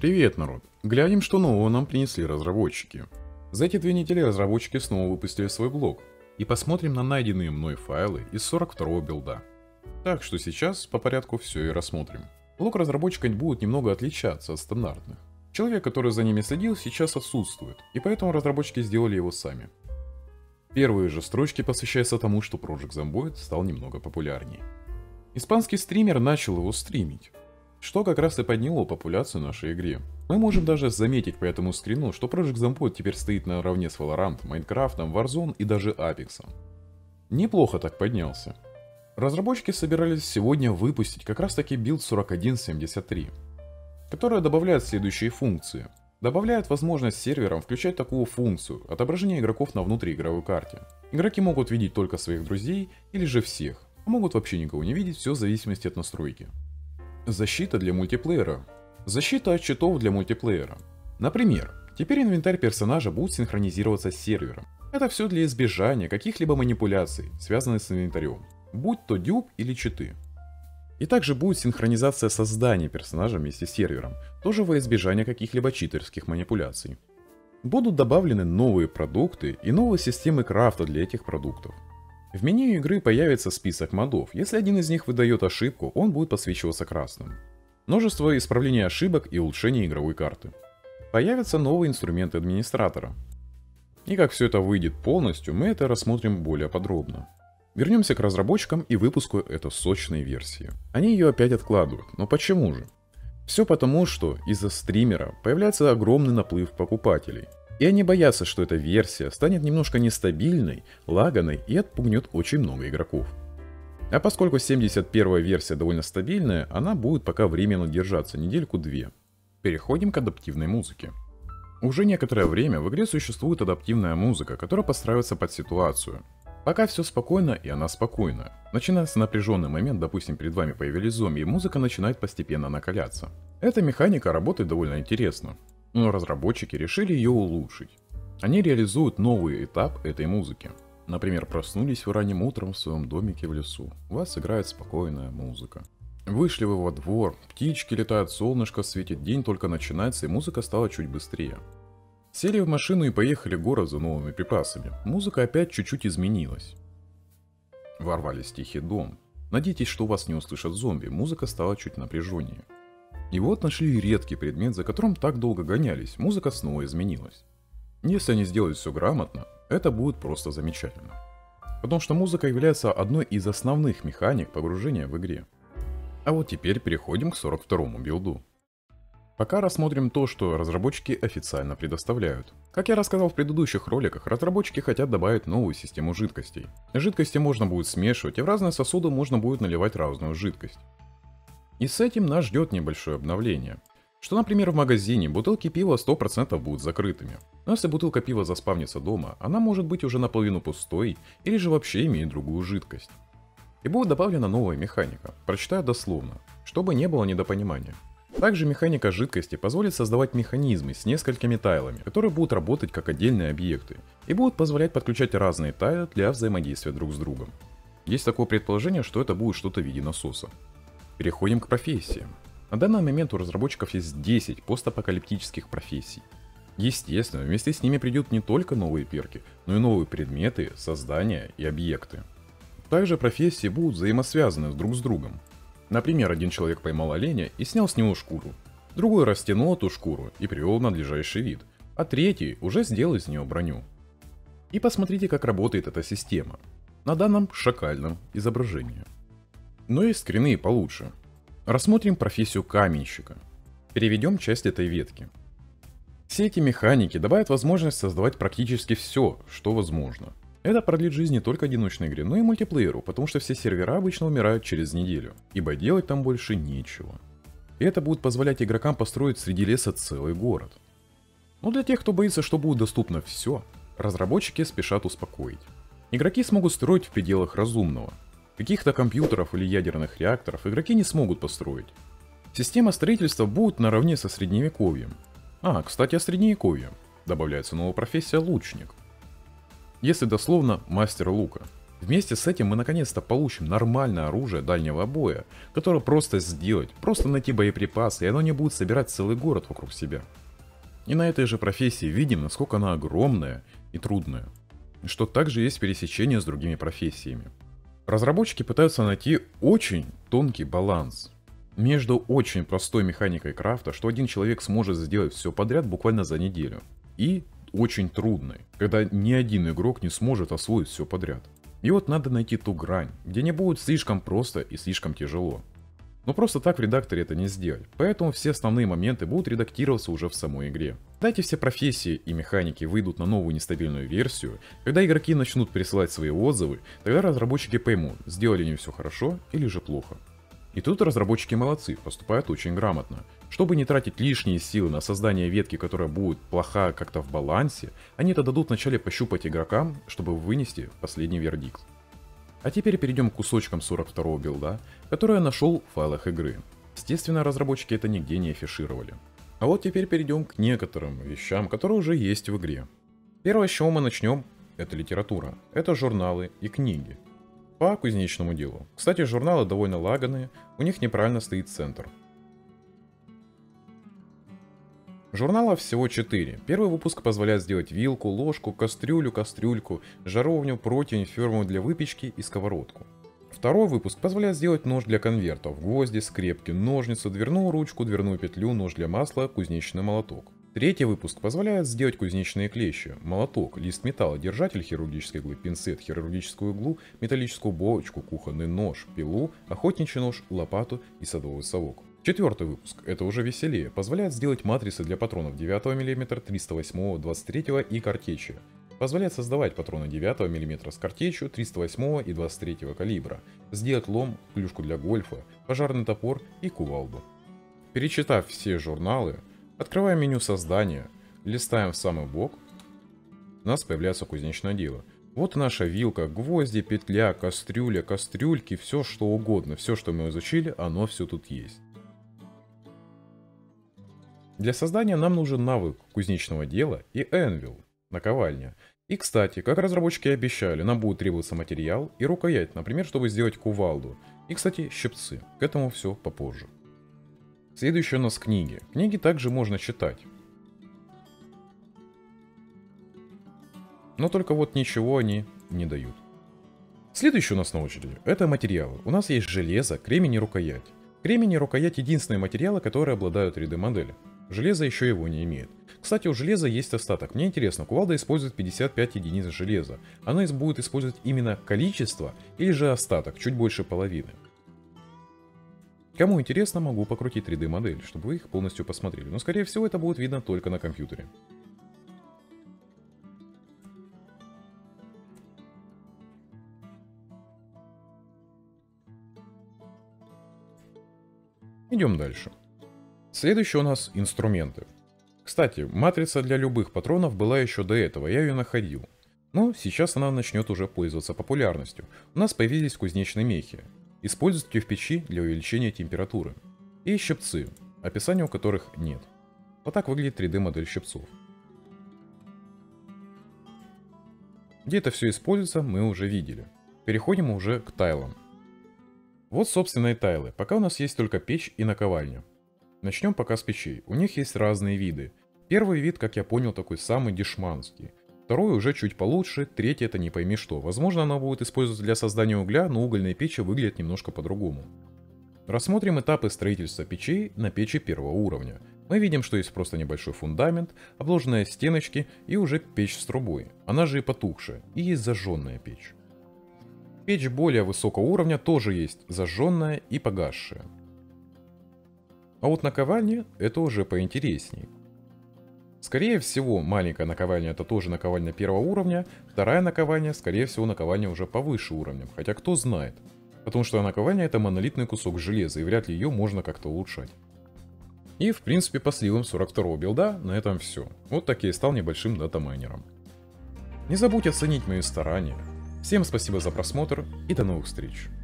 Привет, народ! Глянем, что нового нам принесли разработчики. За эти 2 недели разработчики снова выпустили свой блог. И посмотрим на найденные мной файлы из 42-го билда. Так что сейчас по порядку все и рассмотрим. Блог разработчика будет немного отличаться от стандартных. Человек, который за ними следил, сейчас отсутствует, и поэтому разработчики сделали его сами. Первые же строчки посвящаются тому, что Project Zomboid стал немного популярнее. Испанский стример начал его стримить, что как раз и подняло популяцию нашей игре. Мы можем даже заметить по этому скрину, что Project Zomboid теперь стоит наравне с Valorant, Minecraft, Warzone и даже Apex. Неплохо так поднялся. Разработчики собирались сегодня выпустить как раз таки билд 4173, которая добавляет следующие функции. Добавляет возможность серверам включать такую функцию – отображение игроков на внутриигровой карте. Игроки могут видеть только своих друзей или же всех, а могут вообще никого не видеть, все в зависимости от настройки. Защита для мультиплеера. Защита от читов для мультиплеера. Например, теперь инвентарь персонажа будет синхронизироваться с сервером. Это все для избежания каких-либо манипуляций, связанных с инвентарем, будь то дюб или читы. И также будет синхронизация создания персонажа вместе с сервером, тоже во избежание каких-либо читерских манипуляций. Будут добавлены новые продукты и новые системы крафта для этих продуктов. В меню игры появится список модов, если один из них выдает ошибку, он будет подсвечиваться красным. Множество исправлений ошибок и улучшений игровой карты. Появятся новые инструменты администратора. И как все это выйдет полностью, мы это рассмотрим более подробно. Вернемся к разработчикам и выпуску этой сочной версии. Они ее опять откладывают, но почему же? Все потому, что из-за стримера появляется огромный наплыв покупателей. И они боятся, что эта версия станет немножко нестабильной, лаганой и отпугнет очень много игроков. А поскольку 71-я версия довольно стабильная, она будет пока временно держаться недельку-две. Переходим к адаптивной музыке. Уже некоторое время в игре существует адаптивная музыка, которая подстраивается под ситуацию. Пока все спокойно, и она спокойна. Начинается напряженный момент, допустим, перед вами появились зомби, и музыка начинает постепенно накаляться. Эта механика работает довольно интересно, но разработчики решили ее улучшить. Они реализуют новый этап этой музыки. Например, проснулись вы ранним утром в своем домике в лесу. У вас играет спокойная музыка. Вышли вы во двор, птички летают, солнышко светит, день только начинается, и музыка стала чуть быстрее. Сели в машину и поехали в город за новыми припасами. Музыка опять чуть-чуть изменилась. Ворвались в тихий дом. Надейтесь, что вас не услышат зомби, музыка стала чуть напряженнее. И вот нашли редкий предмет, за которым так долго гонялись, музыка снова изменилась. Если они сделают все грамотно, это будет просто замечательно. Потому что музыка является одной из основных механик погружения в игре. А вот теперь переходим к 42-му билду. Пока рассмотрим то, что разработчики официально предоставляют. Как я рассказал в предыдущих роликах, разработчики хотят добавить новую систему жидкостей. Жидкости можно будет смешивать, и в разные сосуды можно будет наливать разную жидкость. И с этим нас ждет небольшое обновление. Что, например, в магазине бутылки пива 100% будут закрытыми. Но если бутылка пива заспавнится дома, она может быть уже наполовину пустой, или же вообще имеет другую жидкость. И будет добавлена новая механика, прочитаю дословно, чтобы не было недопонимания. Также механика жидкости позволит создавать механизмы с несколькими тайлами, которые будут работать как отдельные объекты, и будут позволять подключать разные тайлы для взаимодействия друг с другом. Есть такое предположение, что это будет что-то в виде насоса. Переходим к профессиям. На данный момент у разработчиков есть 10 постапокалиптических профессий. Естественно, вместе с ними придут не только новые перки, но и новые предметы, создания и объекты. Также профессии будут взаимосвязаны друг с другом. Например, один человек поймал оленя и снял с него шкуру, другой растянул эту шкуру и привел в надлежащий вид, а третий уже сделал из нее броню. И посмотрите, как работает эта система на данном шакальном изображении. Но есть скрины и получше. Рассмотрим профессию каменщика. Переведем часть этой ветки. Все эти механики добавят возможность создавать практически все, что возможно. Это продлит жизнь не только одиночной игре, но и мультиплееру, потому что все сервера обычно умирают через неделю, ибо делать там больше нечего. И это будет позволять игрокам построить среди леса целый город. Но для тех, кто боится, что будет доступно все, разработчики спешат успокоить. Игроки смогут строить в пределах разумного. Каких-то компьютеров или ядерных реакторов игроки не смогут построить. Система строительства будет наравне со средневековьем. Кстати, о средневековье. Добавляется новая профессия лучник. Если дословно, мастер лука. Вместе с этим мы наконец-то получим нормальное оружие дальнего боя, которое просто сделать, просто найти боеприпасы, и оно не будет собирать целый город вокруг себя. И на этой же профессии видим, насколько она огромная и трудная, и что также есть пересечение с другими профессиями. Разработчики пытаются найти очень тонкий баланс между очень простой механикой крафта, что один человек сможет сделать все подряд буквально за неделю, и очень трудной, когда ни один игрок не сможет освоить все подряд. И вот надо найти ту грань, где не будет слишком просто и слишком тяжело. Но просто так в редакторе это не сделать, поэтому все основные моменты будут редактироваться уже в самой игре. Когда эти все профессии и механики выйдут на новую нестабильную версию, когда игроки начнут присылать свои отзывы, тогда разработчики поймут, сделали они все хорошо или же плохо. И тут разработчики молодцы, поступают очень грамотно. Чтобы не тратить лишние силы на создание ветки, которая будет плоха как-то в балансе, они это дадут вначале пощупать игрокам, чтобы вынести последний вердикт. А теперь перейдем к кусочкам 42-го билда, который я нашел в файлах игры. Естественно, разработчики это нигде не афишировали. А вот теперь перейдем к некоторым вещам, которые уже есть в игре. Первое, с чего мы начнем, это литература. Это журналы и книги. По кузнечному делу. Кстати, журналы довольно лаганые, у них неправильно стоит центр. Журналов всего 4. Первый выпуск позволяет сделать вилку, ложку, кастрюлю, кастрюльку, жаровню, противень, ферму для выпечки и сковородку. Второй выпуск позволяет сделать нож для конвертов, гвозди, скрепки, ножницу, дверную ручку, дверную петлю, нож для масла, кузнечный молоток. Третий выпуск позволяет сделать кузнечные клещи, молоток, лист металла, держатель хирургической иглы, пинцет, хирургическую иглу, металлическую булочку, кухонный нож, пилу, охотничий нож, лопату и садовый совок. Четвертый выпуск, это уже веселее, позволяет сделать матрицы для патронов 9 мм, 308, 23 и картечи. Позволяет создавать патроны 9 мм с картечью 308 и 23 калибра, сделать лом, клюшку для гольфа, пожарный топор и кувалду. Перечитав все журналы, открываем меню создания, листаем в самый бок, у нас появляется кузнечное дело. Вот наша вилка, гвозди, петля, кастрюля, кастрюльки, все что угодно, все что мы изучили, оно все тут есть. Для создания нам нужен навык кузнечного дела и Anvil, наковальня. И кстати, как разработчики обещали, нам будет требоваться материал и рукоять, например, чтобы сделать кувалду. И кстати, щипцы. К этому все попозже. Следующее у нас книги. Книги также можно читать. Но только вот ничего они не дают. Следующее у нас на очереди это материалы. У нас есть железо, кремень и рукоять. Кремень и рукоять единственные материалы, которые обладают 3D-моделью. Железо еще его не имеет. Кстати, у железа есть остаток. Мне интересно, кувалда использует 55 единиц железа. Она будет использовать именно количество или же остаток, чуть больше половины. Кому интересно, могу покрутить 3D-модель, чтобы вы их полностью посмотрели. Но скорее всего это будет видно только на компьютере. Идем дальше. Следующее у нас инструменты. Кстати, матрица для любых патронов была еще до этого, я ее находил. Но сейчас она начнет уже пользоваться популярностью. У нас появились кузнечные мехи. Используют ее в печи для увеличения температуры. И щипцы, описания у которых нет. Вот так выглядит 3D-модель щипцов. Где это все используется, мы уже видели. Переходим уже к тайлам. Вот собственно и тайлы. Пока у нас есть только печь и наковальня. Начнем пока с печей. У них есть разные виды. Первый вид, как я понял, такой самый дешманский. Второй уже чуть получше, третий это не пойми что. Возможно, она будет использоваться для создания угля, но угольные печи выглядят немножко по-другому. Рассмотрим этапы строительства печей на печи первого уровня. Мы видим, что есть просто небольшой фундамент, обложенные стеночки и уже печь с трубой. Она же и потухшая, и есть зажженная печь. Печь более высокого уровня тоже есть зажженная и погасшая. А вот наковальня это уже поинтересней. Скорее всего, маленькая наковальня это тоже наковальня первого уровня, вторая наковальня, скорее всего, наковальня уже повыше уровнем, хотя кто знает. Потому что наковальня это монолитный кусок железа, и вряд ли ее можно как-то улучшать. И в принципе по сливам 42-го билда на этом все. Вот так я и стал небольшим датамайнером. Не забудь оценить мои старания. Всем спасибо за просмотр и до новых встреч.